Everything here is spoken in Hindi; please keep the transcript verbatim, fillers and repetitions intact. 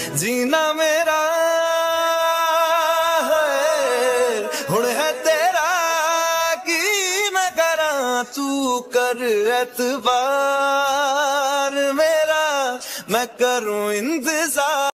जीना मेरा है हुण है तेरा की मैं करा तू कर एतबार मेरा मैं करूं इंतजार।